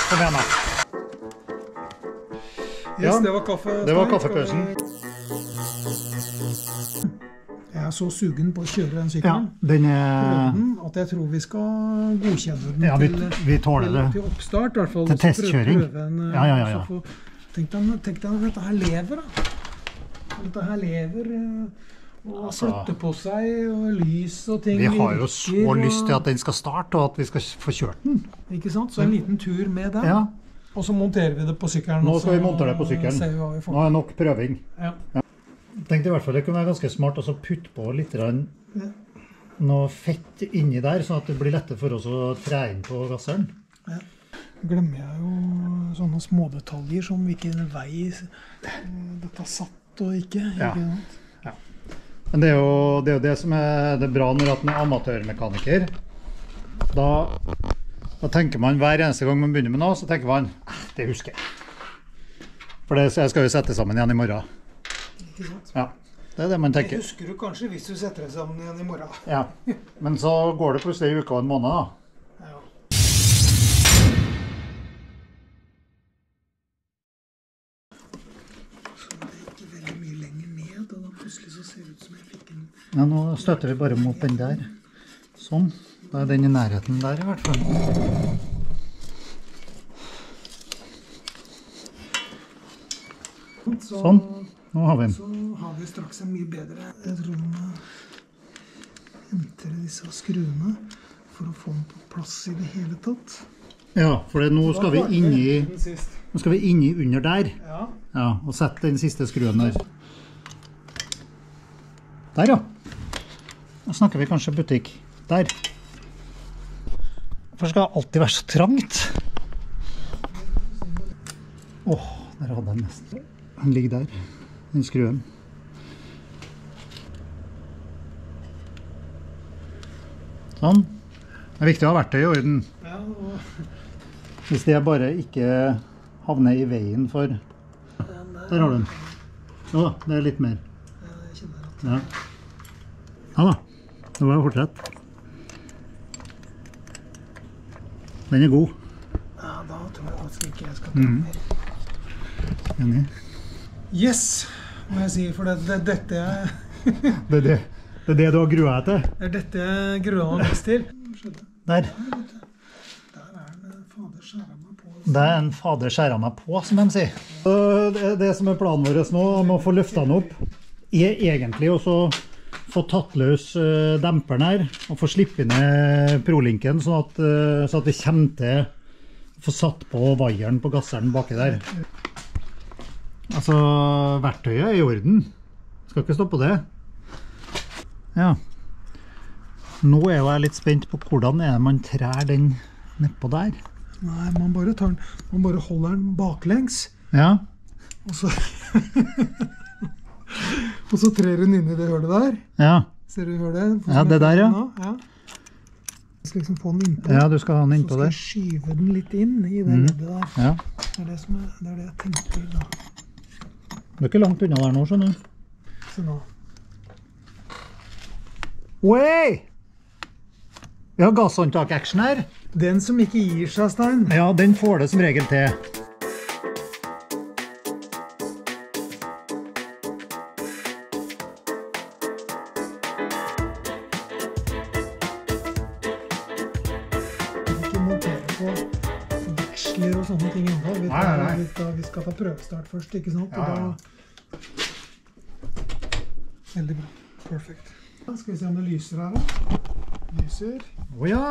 Kom igjen da. Yes, det var kaffe. Det var kaffepausen. Jeg er så sugen på å kjøre den sykkelen. Ja, den at jeg tror vi skal godkjenne den ja, vi tåler det. Til oppstart, i hvert fall. Til testkjøring. Ja. Tenk deg at dette her lever, da. Dette her lever og flytter på seg, og lys og ting. Vi har jo så lyst til at den skal starte, og at vi skal få kjørt den. Ikke sant? Så en liten tur med den. Ja. Og så monterer vi det på sykkelen. Nå skal vi montere det på sykkelen. Nå er nok prøving. Ja. Jeg tenkte i hvert fall det kunne være ganske smart å putte på litt noe fett inni der, sånn at det blir lettere for oss å tre inn på gasseren. Ja. Glemmer jeg jo sånne smådetaljer som hvilken vei dette er satt og ikke. Ja. Ja. Men det er jo det som er det bra når man er amatørmekaniker. Da tenker man hver eneste gang man begynner med noe, så tenker man, det husker jeg. For jeg skal jo sette sammen igjen i morgen. Ikke sant? Ja, det er det man tenker. Det husker du kanskje hvis du setter det sammen igjen i morgen. Ja, men så går det plutselig en uke og en måned da. Ja. Så det er ikke veldig mye lenger ned, og da plutselig så ser det ut som jeg fikk en... Ja, nå støtter vi bare mot den der. Sånn. Da er den i nærheten der i hvert fall. Sånn. Nå har vi den. Så har vi straks en mye bedre rom. Henter disse skruene for å få den på plass i det hele tatt. Ja, for nå skal vi inni under der. Ja, og sette den siste skruen der. Der ja. Da snakker vi kanskje butikk. Der. For det skal alltid være så trangt. Der hadde den nesten. Den ligger der. Den skruen. Sånn. Det er viktig å ha verktøy i orden. Ja, Hvis det bare ikke havner i veien for... Der har du den. Ja da, det er litt mer. jeg kjenner at... Ja. Ja da, det var jo fortsatt. Den er god. Ja, da tror jeg faktisk ikke jeg skal ta mer. Enig. Yes, må jeg si, for dette er... Det er det du har gruet til? Det er dette jeg gruer meg mest til. Der. Der er en fader skjæra meg på. Det er en fader skjæra meg på, som de sier. Det som er planen vår nå, med å få løftet den opp, er egentlig også få tatt løs demperen her, og få slippe ned prolinken, sånn at vi kommer til å få satt på vaieren på gasseren baki der. Altså, verktøyet er i orden. Skal ikke stå på det. Ja. Nå er jeg litt spent på hvordan er det man trær den nedpå der. Nei, man bare holder den baklengs. Ja. Og så... og så trer hun inn i det hølet der. Ja. Ser du hølet? Ja, det der, ja. Ja. Jeg skal liksom få den innpå. Ja, du skal ha den innpå der. Så skal jeg skyve den litt inn i det leddet der. Ja. Det er det jeg tenker da. Du er ikke langt unna der nå, skjønner du. Se nå. Oi! Vi har gasshåndtak-action her. Den som ikke gir seg, Stein. Ja, den får det som regel til. Ikke montere på veksler og sånne ting enda. Vi skal ta prøvestart først, ikke sant? Ja. Veldig bra. Perfekt. Da skal vi se om det lyser her da. Lyser. Åja!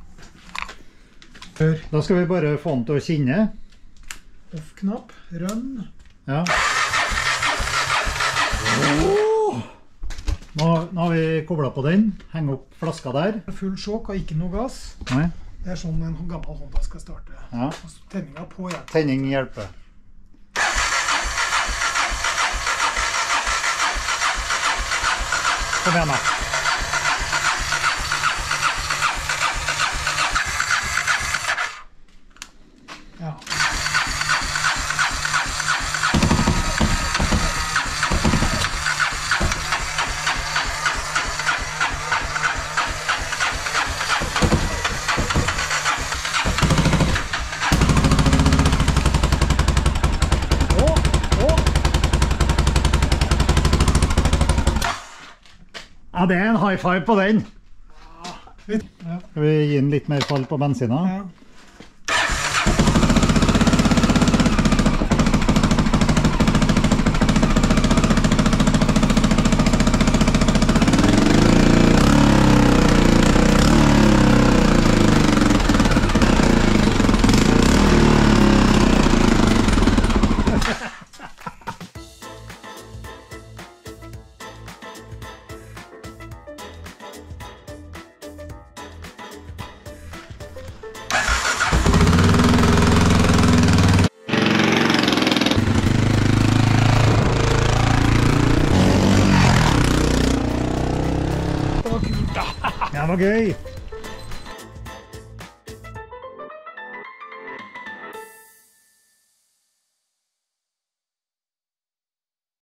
Da skal vi bare få den til å kinne. Off-knapp. Rønn. Ja. Nå har vi koblet på den. Henge opp flaska der. Full sjokk og ikke noe gass. Nei. Det er sånn en gammel Honda skal starte. Ja. Tenninga på hjelp. Tenning hjelper. Kom igjen da. Ja. det er en high five på den. Ja. Skal vi gi den litt mer fall på bensina? Ja. Det var gøy.